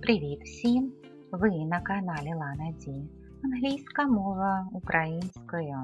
Привіт всім! Ви на каналі Лана Ді. Англійська мова українською.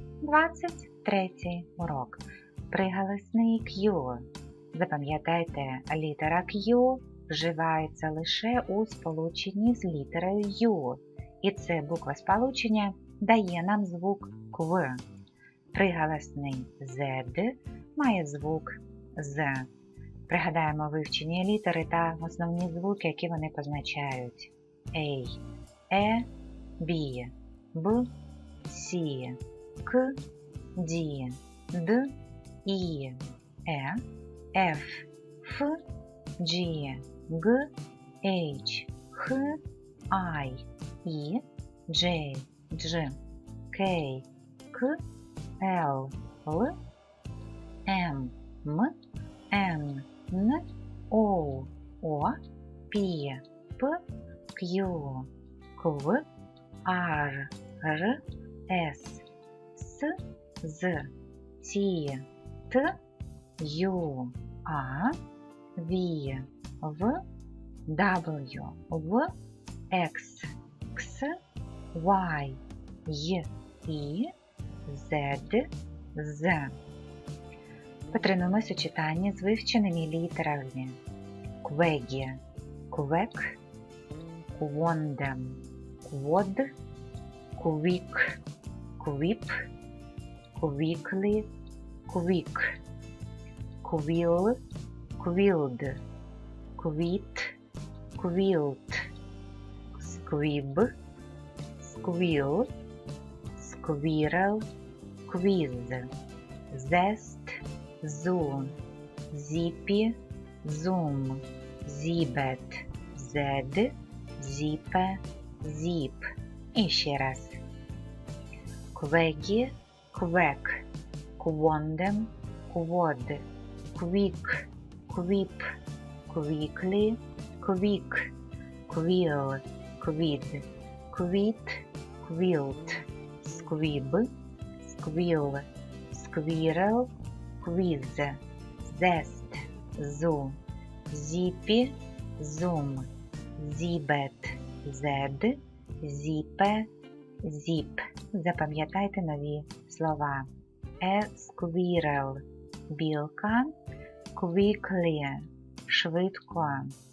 23 урок. Приголосний Q. Запам'ятайте, літера Q вживається лише у сполученні з літерою U. І це буква сполучення дає нам звук Q. Приголосний Z має звук Z. Пригадаємо вивчені літери та основні звуки, які вони позначають. A, E, B, B, C, K, D, D, I, E, F, F, G, G, H, H, I, E, J, J, K, K, L, L, M, M, N, N, O, O, P, P, Q, Q, R, R, S, S, Z, T, T, U, A, V, В, W, В, X, X, Y, Y, І, Z, Z. Потренуємось у читанні з вивченими літерами. Квегі, квек, квондем, квод, квік, квіп, квіклі, квік, квіл, квілд, квіт, квілт, сквіб, сквіл, сквірел, квіз, зест, Zoom, Zippy, Zoom, Zibet, Zed, Zipe, Zip. І ще раз. Квегі, квек, квондем, квод, квік, квіп, квіклі, квік, квіл, квід, квіт, квілт, сквіб, сквіл, сквірел, квіз, зест, зу, зіпі, зум, зібет, зед, зіпе, зіп. Запам'ятайте нові слова. Squirrel – білка, quickly – швидко,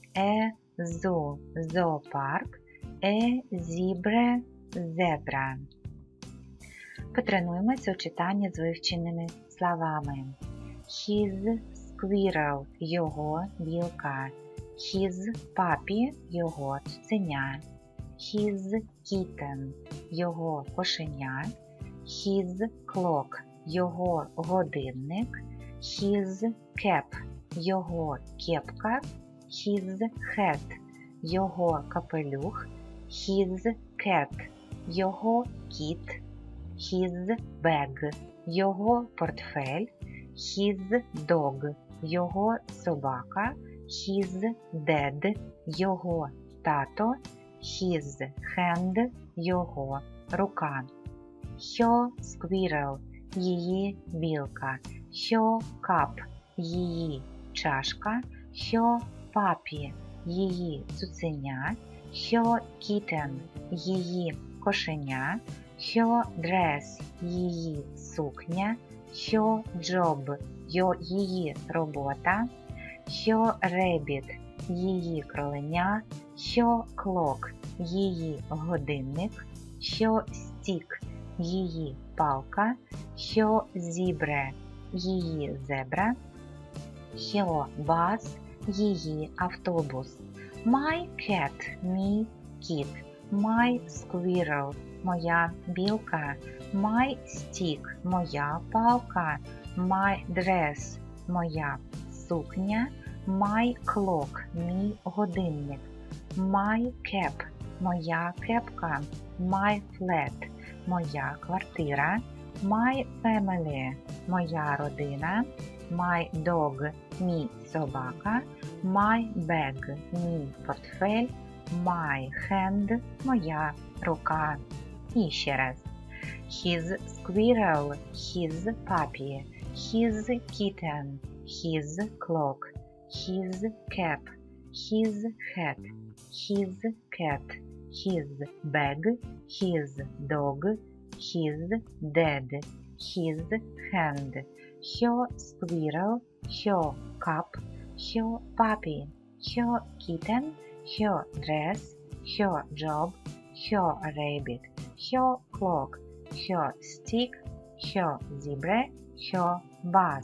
zoo – зоопарк, zebra – зебра. Потренуємося у читанні з вивченими словами. His squirrel – його білка. His puppy – його цуценя. His kitten – його кошеня. His clock – його годинник. His cap – його кепка. His hat – його капелюх. His cat – його кіт. His bag – його портфель. His dog – його собака. His dad – його тато. His hand – його рука. Her squirrel – її білка. Her cup – її чашка. Her puppy – її цуценя. Her kitten – її кошеня. Her dress – її сукня. Her job – її робота. Her rabbit – її кроленя. Her clock – її годинник. Her stick – її палка. Her zebra – її зебра. Her bus – її автобус. My cat – мій кіт. My squirrel – моя білка. My stick – моя палка. My dress – моя сукня. My clock – мій годинник. My cap – моя кепка. My flat – моя квартира. My family – моя родина. My dog – мій собака. My bag – мій портфель. My hand – моя рука. І ще раз. His squirrel – his puppy. His kitten – his clock. His cap his hat, his cat, his bag, his dog, his dad, his hand, her squirrel, her cup, her puppy, her kitten, her dress, her job, her rabbit, her clock, her stick, her zebra, her bus.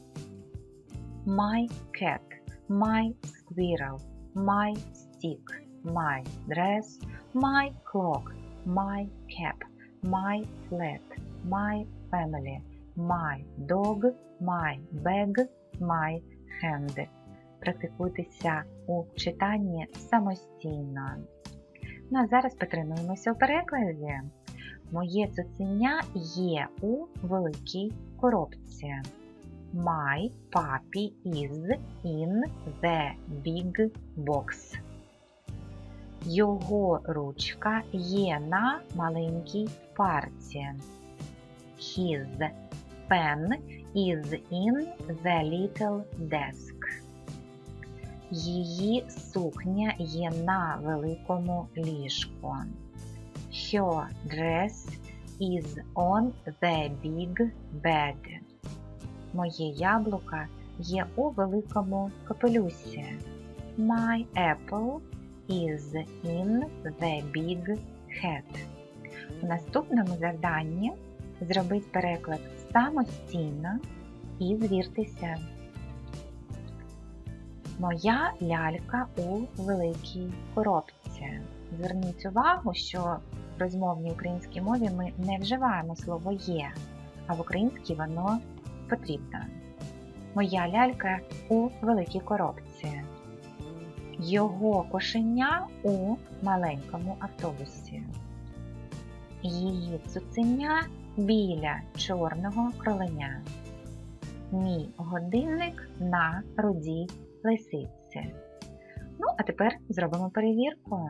My cat, my squirrel, my stick, my dress, my clock, my cap, my flat, my family, my dog, my bag, my hand. Практикуйтеся у читанні самостійно. Ну а зараз потренуємося у перекладі. Моє цуценя є у великій коробці. My puppy is in the big box. Його ручка є на маленькій парці. His pen is in the little desk. Її сукня є на великому ліжку. Her dress is on the big bed. Моє яблуко є у великому капелюсі. My apple is in the big hat. У наступному завданні зробіть переклад самостійно і звіртеся. Моя лялька у великій коробці. Зверніть увагу, що в розмовній українській мові ми не вживаємо слово «є», а в українській воно потрібно. Моя лялька у великій коробці. Його кошеня у маленькому автобусі. Її цуценя біля чорного кроленя. Мій годинник на рудій лисиці. Ну, а тепер зробимо перевірку.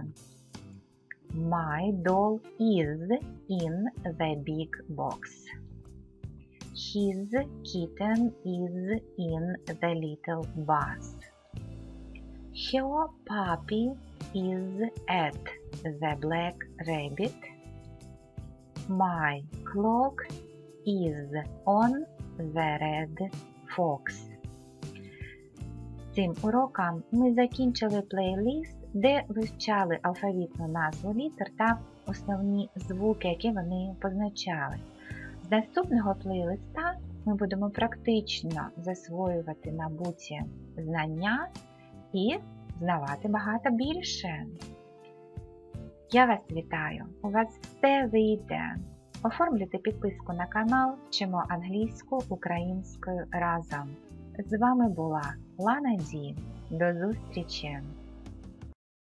My doll is in the big box. His kitten is in the little bus. Her puppy is at the black rabbit. My clock is on the red fox. Цим уроком ми закінчили плейлист, де вивчали алфавітну назву літер та основні звуки, які вони позначали. З наступного плейлиста ми будемо практично засвоювати набуті знання і знавати багато більше. Я вас вітаю! У вас все вийде! Оформлюйте підписку на канал «Вчимо англійську українською разом». З вами була Лана Ді. До зустрічі!